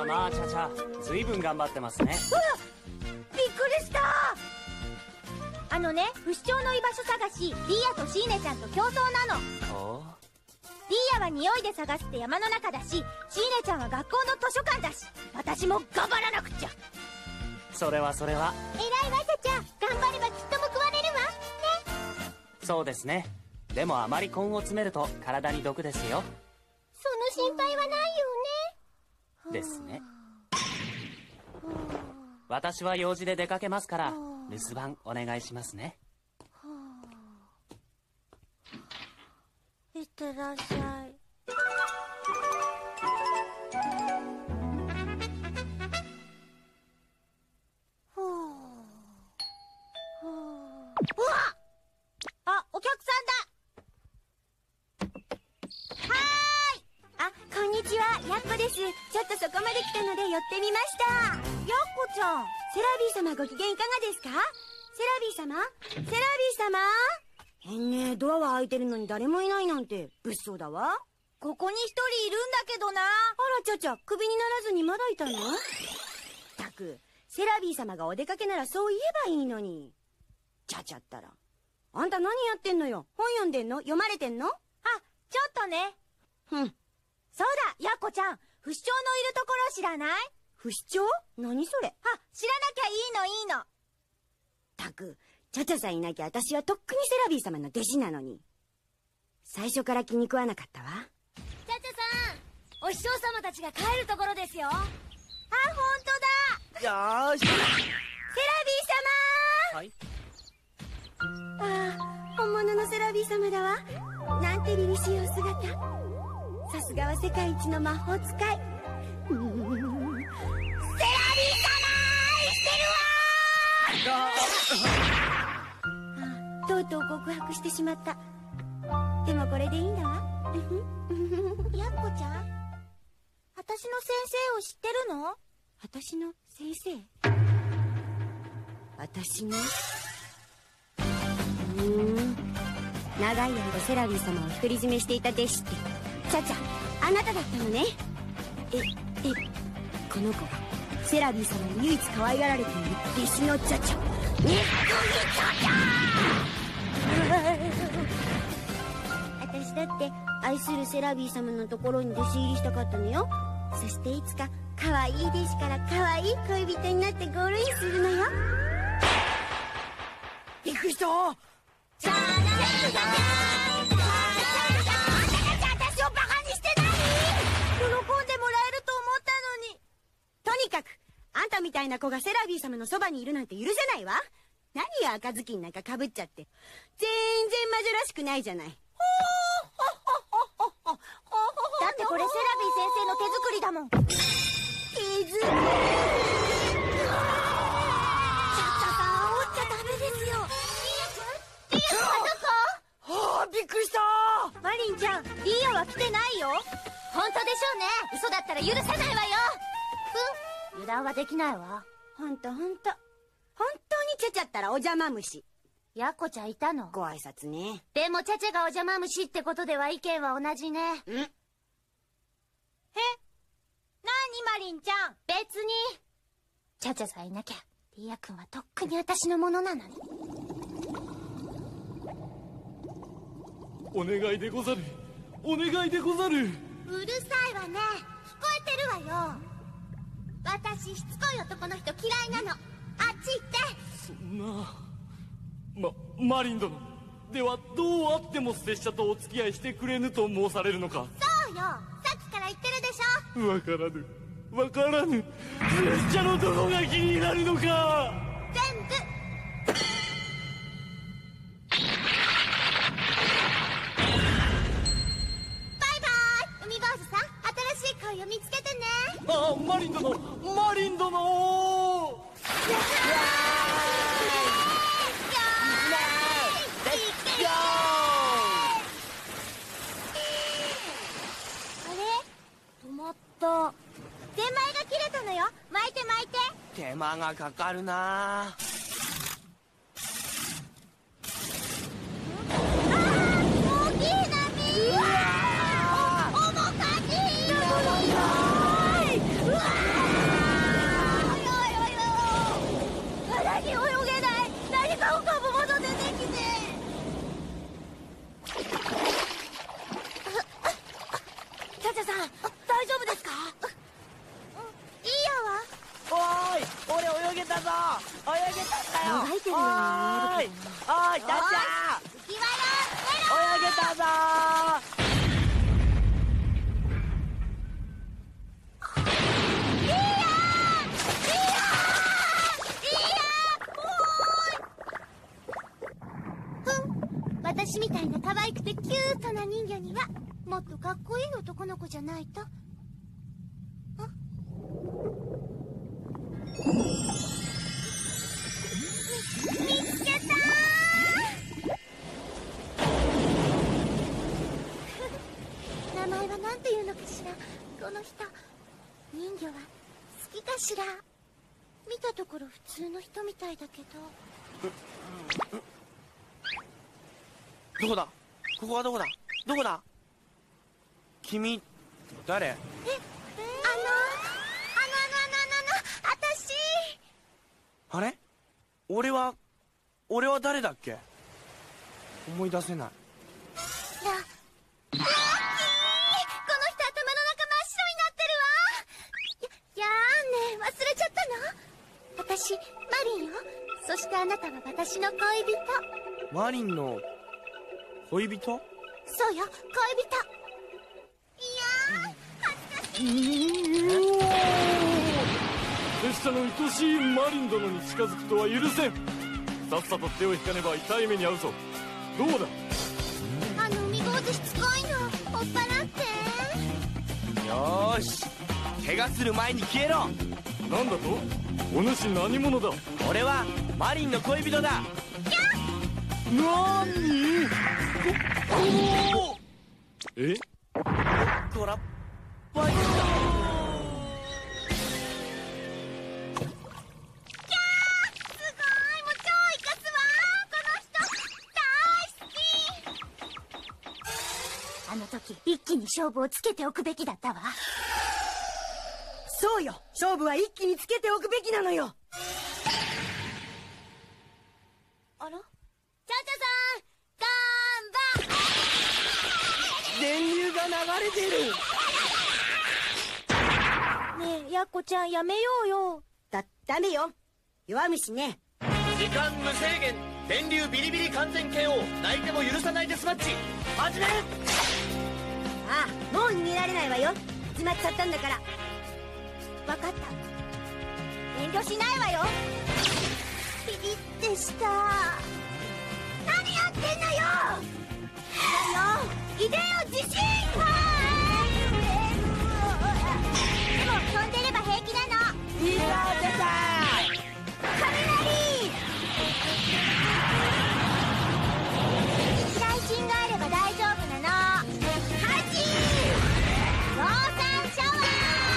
まあチャチャ、ずいぶん頑張ってますね。 うわっ、びっくりした。不死鳥の居場所探し、リーヤとシーネちゃんと競争なの。 おう。 リーヤは匂いで探して山の中だし、シーネちゃんは学校の図書館だし、私も頑張らなくちゃ。 それはそれは。 偉いわチャチャ、頑張ればきっと報われるわね。 そうですね。でもあまり根を詰めると体に毒ですよ。 その心配はないよね。 ですね。私は用事で出かけますから留守番お願いしますね。 いってらっしゃい。うわっ、あ、お客さんだ。はーい。あ、こんにちは、やっこです。ちょっとそこまで来たので寄ってみました。やっこちゃん、セラビー様ご機嫌いかがですか？セラビー様？セラビー様？変ね、ドアは開いてるのに誰もいないなんて物騒だわ。ここに一人いるんだけどな。あらちゃちゃ、クビにならずにまだいたの？ったく、セラビー様がお出かけならそう言えばいいのに。ちゃちゃったら。あんた何やってんのよ？本読んでんの？読まれてんの？あ、ちょっとね。そうだ、やっこちゃん、不死鳥のいるところ知らない？不死鳥？何それ？あ、知らなきゃいいの。ったく、チャチャさんいなきゃ私はとっくにセラビー様の弟子なのに。最初から気に食わなかったわ。チャチャさん、お師匠様たちが帰るところですよ。あ、ほんとだ。 よーし。セラビー様。 はい。 ああ、本物のセラビー様だわ。なんて凛々しいお姿。さすがは世界一の魔法使い。セラビー様、生きてるわー。とうとう告白してしまった。でもこれでいいんだわ。やっこちゃん、私の先生を知ってるの？私の先生？私の？長い間セラビー様を独り占めしていた弟子って、チャチャ、あなただったのね。この子がセラビー様に唯一可愛がられている弟子のチャチャ、私だって愛するセラビー様のところに弟子入りしたかったのよ。そしていつか可愛い弟子から可愛い恋人になってゴールインするのよ。びっくりした。チャーナチャチャチャチャチャチャ、あんたたち私をバカにしてない？喜んでもらえると思ったのに。とにかくあんたみたいな子がセラビー様のそばにいるなんて許せないわ。何よ、赤ずきんなんかかぶっちゃって。全然魔女らしくないじゃない。だってこれセラビー先生の手作りだもん。手作り？びっくりした。マリンちゃん、リーヤは来てないよ。本当でしょうね。嘘だったら許せないわよ。油断はできないわ。ほんと本当にチャチャったらお邪魔虫。やっこちゃんいたの？ご挨拶ね。でもチャチャがお邪魔虫ってことでは意見は同じね。なにマリンちゃん。別にチャチャさんいなきゃリーヤくんはとっくに私のものなのに。 お願いでござる。お願いでござる。 うるさいわね。聞こえてるわよ。私しつこい男の人嫌いなの。あっち行って。 そんな。マリン殿ではどうあっても拙者とお付き合いしてくれぬと申されるのか？ そうよ、さっきから言ってるでしょ。 わからぬ拙者のどこが気になるのか。 全部。見つけてね。 あ、マリン殿。 あれ？止まった。ゼンマイが切れたのよ。巻いて。 手間がかかるな。 大きい波。重かじ。うわー！ 私みたいな可愛くてキュートな人魚にはもっとかっこいい男の子じゃないと。見つけたー名前は何ていうのかしら。この人人魚は好きかしら。見たところ普通の人みたいだけど。 どこだ？ここはどこだ？どこだ？君誰？ 私。 あれ？俺は誰だっけ？思い出せない。 ラッキー、この人頭の中真っ白になってるわ。やーね、忘れちゃったの？私マリンよ。そしてあなたは私の恋人。 マリンの恋人？ そうよ、恋人。いやー、恥ずかしい。 拙者の愛しいマリン殿に近づくとは許せん。さっさと手を引かねば痛い目に遭うぞ。どうだ？ 海坊主しつこいの、追っ払って。 よーし、怪我する前に消えろ。 なんだと？お主何者だ？ 俺はマリンの恋人だ。 なーに？え？ トラッパイだ。 あの時一気に勝負をつけておくべきだったわ。 そうよ、勝負は一気につけておくべきなのよ。 あら、チャチャさん、ガンバ。 電流が流れてる。 ねえ、やっこちゃんやめようよ。 ダメよ、弱虫ね。 時間無制限、電流ビリビリ完全 KO、泣いても許さないデスマッチ始め。 ああ、もう逃げられないわよ。始まっちゃったんだから。 わかった。遠慮しないわよ。ピリッてした。何やってんのよ。いでよ、自信。でも飛んでれば平気なの。 いざ出た。 雷。内心があれば大丈夫なの。ハチ。増産シャワ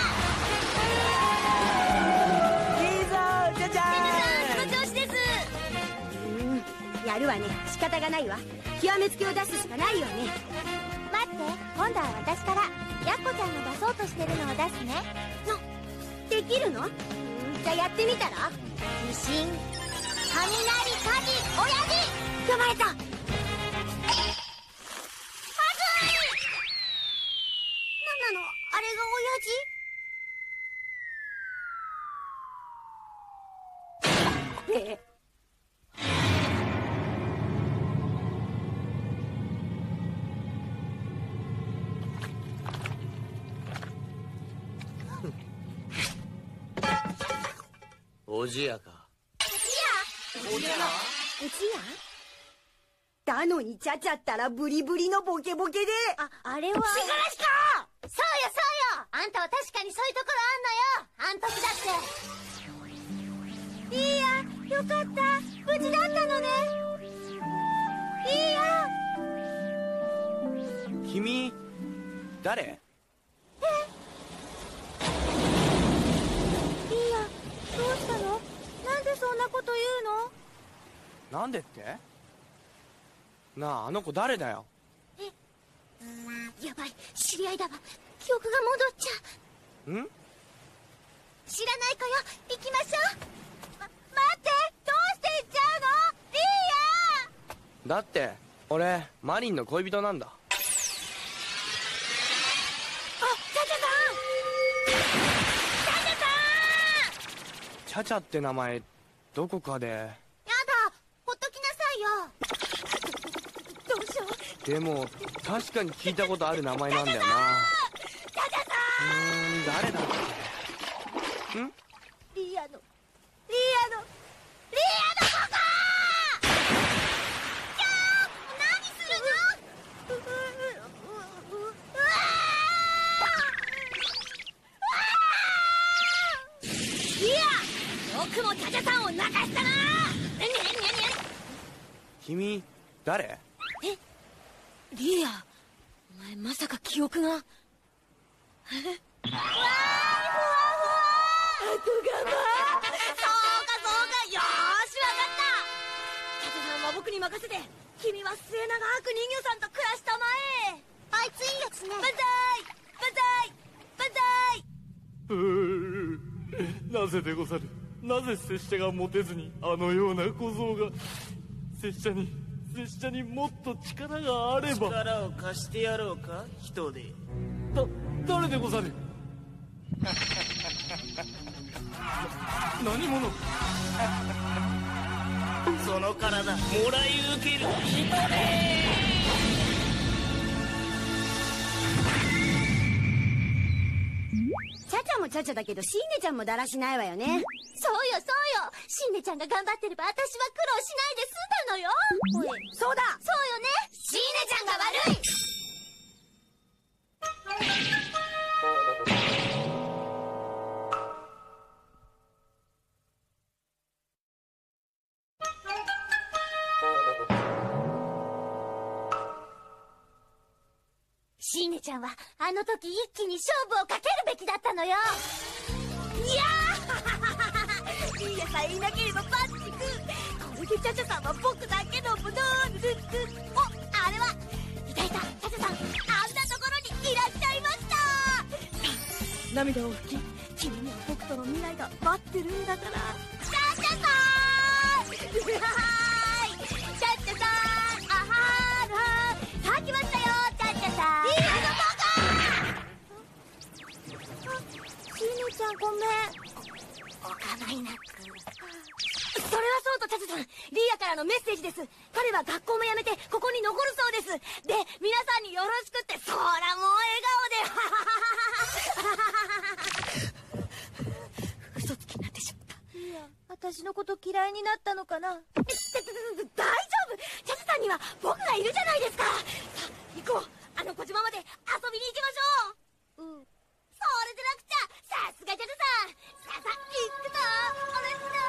ー。 いざ出た。 その調子です。 やるわね、仕方がないわ。極めつけを出すしかないよね。 待って、今度は私からやっこちゃんが出そうとしてるのを出すね。 できるの？じゃあやってみたら？ 地震、雷、火事、親父。 捕まえた。 はずい。なんなの、あれが親父？ おじやか。 うちやだのにちゃちゃったらブリブリのボケボケで。 あれは。 しがらしか。 そうよそうよ。あんたは確かにそういうところあんのよ。あん時だって。いいや、よかった。無事だったのね。いいや。 君誰？ いいや、どうしたの？なんでそんなこと言うの？ なんでって？なあ、あの子誰だよ？ やばい、知り合いだわ。記憶が戻っちゃう。 ん？ 知らない子よ、行きましょう。待って、どうして行っちゃうの？リーヤ。 だって俺マリンの恋人なんだ。 あ、チャチャさん。 チャチャって名前どこかで。 やだ、ほっときなさいよ。どうしよう。 でも確かに聞いたことある名前なんだよな。 チャチャさん。 誰だっけ？ん？ リアのここ。キャー、何す君誰？ リーヤ、お前まさか記憶が。わーい、ふわふわ後釜。そうかよーし、わかった。チャチャさんは僕に任せて、君は末永く人魚さんと暮らしたまえ。 あいついいやつね。 万歳万歳万歳。 なぜでござる。なぜ拙者が持てずにあのような小僧が。拙者にもっと力があれば。 力を貸してやろうか、人で。 誰でござる。何者。 その体もらい受ける。人で。 チャチャもチャチャだけどシーネちゃんもだらしないわよね。 そうよそうよ。シンネちゃんが頑張ってれば私は苦労しないで済んだのよ。 そうだ。 そうよね。シーネちゃんが悪い。シーネちゃんはあの時一気に勝負をかけるべきだったのよ。 いやーリーヤさえいなければバッチグー。これでチャチャさんは僕だけのもの。お、 あれはいたチャチャさん、あんなところにいらっしゃいました。 涙を拭き、君には僕との未来が待ってるんだから。 チャチャさんうはーい、チャチャさん、あはーはー、さあ来ましたよ、チャチャさん。いいのシーネちゃんごめん。 お構いなく。 それはそうとチャチャさん、リーヤからのメッセージです。彼は学校も辞めてここに残るそうです。で、皆さんによろしくって。そらもう笑顔で。嘘つきになってしまった。リーヤ、私のこと嫌いになったのかな。大丈夫。チャチャさんには僕がいるじゃないですか。さあ行こう。あの小島まで遊びに行きましょう。 それでなくちゃ、さすがチャチャさん。さあ行くぞ。おれつない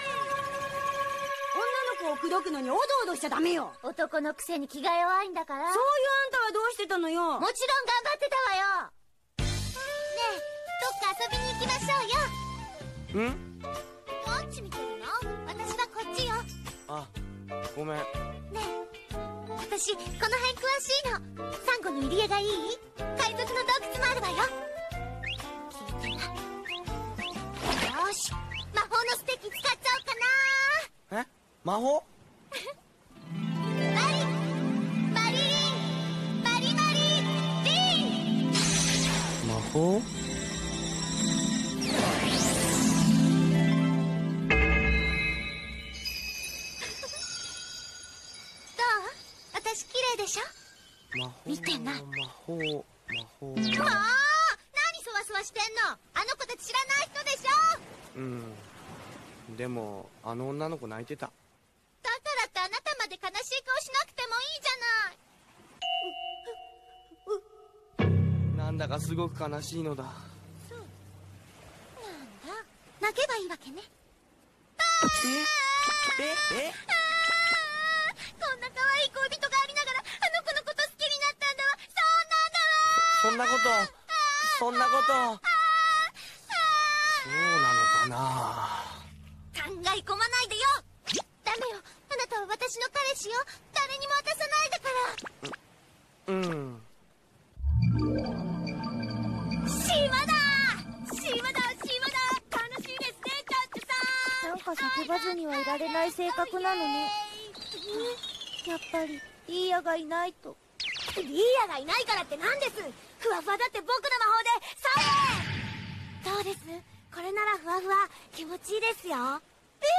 女の子を口説くのにおどおどしちゃダメよ。 男のくせに気が弱いんだから。 そういうあんたはどうしてたのよ。 もちろん頑張ってたわよ。ねえ、どっか遊びに行きましょうよ。 ん？ どっち見てるの？私はこっちよ。 あ、ごめん。 ねえ、私この辺詳しいの。サンゴの入り江がいい？海賊の洞窟もあるわよ。聞いてな。よし、魔法のステッキ使っちゃおうかな。 え？魔法？ マリリン、マリリン。 魔法？ どう？私綺麗でしょ？ 魔法？ 見てな。 魔法？ もう何そわそわしてんの？あの子たち知らない人でしょ？ うん。でもあの女の子泣いてた。 だからってあなたまで悲しい顔しなくてもいいじゃない。 なんだかすごく悲しいのだ。 なんだ、泣けばいいわけね。 え？ こんな可愛い恋人がありながらあの子のこと好きになったんだわ。 そんなことそうなのかな。 考え込まないでよ。ダメよ、あなたは私の彼氏よ。誰にも渡さないでから。 うん。 島だ。楽しいですね、チャッチさん。 なんか叫ばずにはいられない性格なのね。やっぱりリーヤがいないと。リーヤがいないからって何です。ふわふわだって僕の魔法でさえ。どうです？これならふわふわ気持ちいいですよ。リーヤ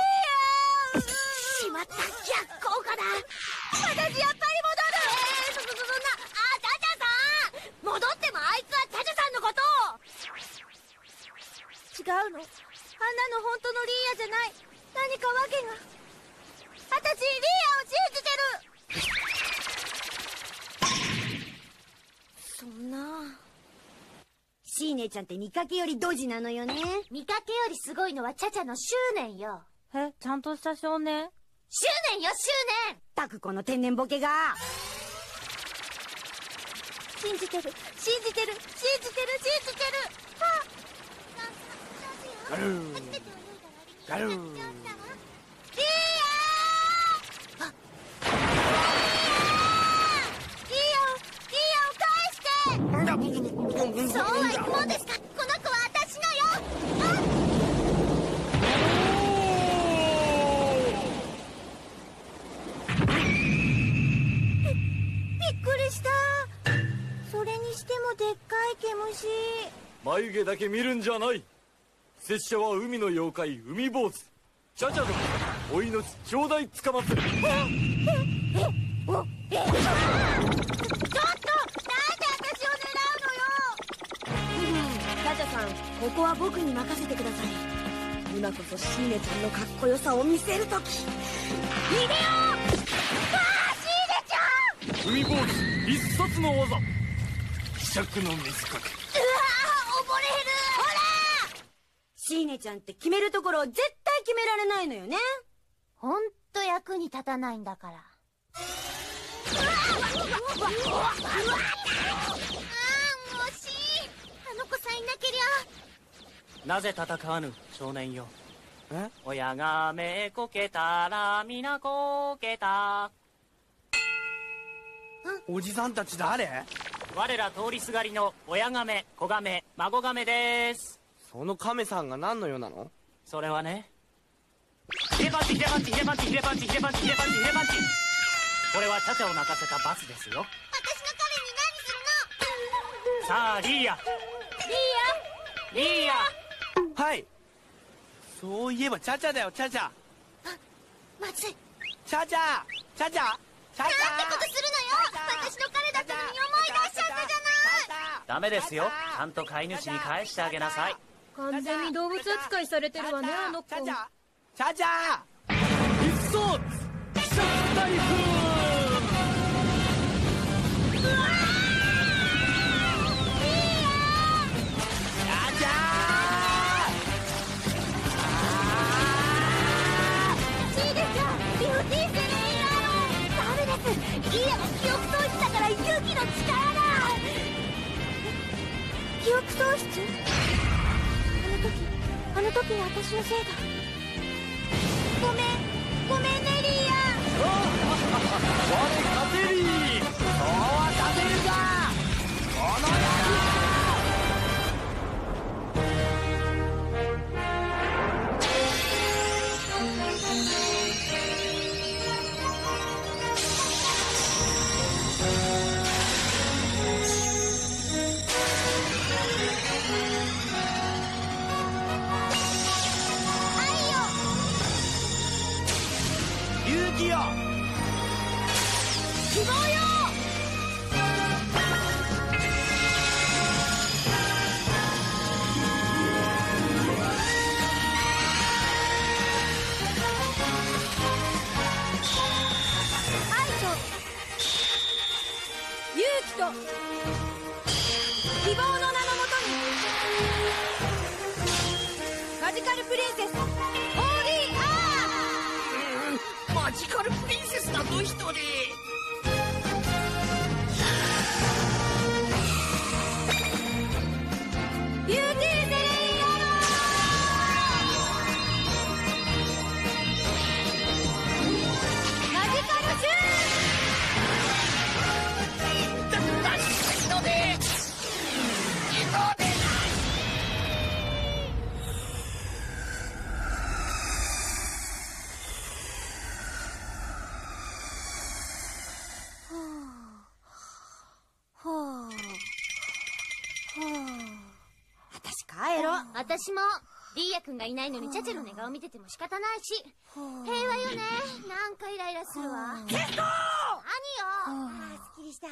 しまった、逆効果だ。私やっぱり戻る。そんな、チャチャさん戻ってもあいつはチャチャさんのことを。違うの、あんなの本当のリーヤじゃない。何か訳が。私リーヤを信じてる。そんな。シーネちゃんって見かけよりドジなのよね。 見かけよりすごいのはチャチャの執念よ。 ちゃんとした少年？ 執念よ、執念。 ったくこの天然ボケが。 信じてる、信じてる、信じてる、信じてる。 ガルーガルー。 リーヤを返して。そうはいくもんですか。この子は私のよ。びっくりした。それにしてもでっかい毛虫。 眉毛だけ見るんじゃない。拙者は海の妖怪海坊主チャチャ殿、お命ちょうだいつかまつる。 ちょっとなんで私を狙うのよ。 チャチャさん、ここは僕に任せてください。今こそシーネちゃんのかっこよさを見せるとき。 シーネちゃん。 海坊主必殺の技、希釈の水かけ。 うわー、溺れる。ほらシーネちゃんって決めるところを絶対決められないのよね。 ほんと役に立たないんだから。あー、惜しい。あの子さえいなけりゃ。 なぜ戦わぬ少年よ。 え？ 親がめこけたら皆こけた。 おじさんたち誰？ 我ら通りすがりの親亀、子亀、孫亀です。 その亀さんが何の用なの？ それはね、ヒレパンチヒレパンチヒレパンチヒレパンチヒレパンチヒレパンチヒレパンチ。これはチャチャを泣かせた罰ですよ。 私の彼に何するの？ さあリーヤ、リーヤ。 はい。そういえばチャチャだよ、チャチャ。 まずい。 チャチャチャチャチャチャ。 なんてことするのよ。私の彼だったのに思い出しちゃったじゃない。 ダメですよ。ちゃんと飼い主に返してあげなさい。 完全に動物扱いされてるわね、あの子。 チャチャチャチャ。 必殺希釈台風。 リーヤの記憶喪失だから勇気の力だ。記憶喪失？あの時の私のせいだ。ごめんねリーヤ。 我勝てり。 そうはさせるかこの野勇気よ。 希望よ。 勇気と希望の名のもとにマジカルプリンセスオーリーマジカルプリンセスだと一人。 ビューティーゼレイヤーマジカルシュ私帰ろ。 私もリーヤくんがいないのにチャチャの寝顔見てても仕方ないし、平和よね。なんかイライラするわ。何よ。すっきりした。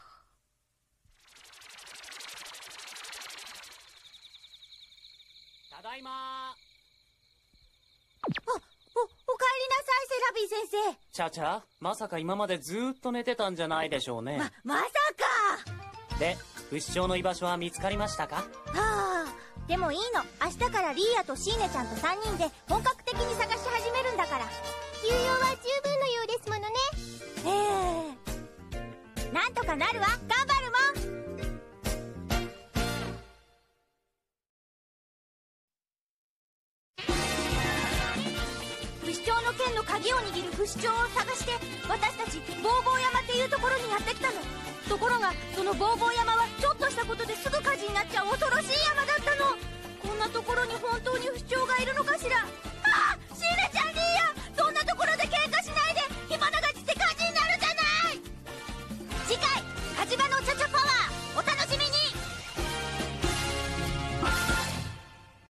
ただいま。 お帰りなさい、セラビー先生。 チャチャ、まさか今までずーっと寝てたんじゃないでしょうね。 まさか。 で、不死鳥の居場所は見つかりましたか？ はあ、でもいいの。明日からリーヤとシーネちゃんと3人で本格的に探し始めるんだから。休養は十分のようですものね。 なんとかなるわ。頑張るもん。不死鳥の剣の鍵を握る不死鳥を探して、私たちボーボー山っていうところにやってきたの。ところがそのボーボー山はちょっとしたことですぐ火事になっちゃう恐ろしい山だったの。こんなところに本当に不死鳥がいるのかしら。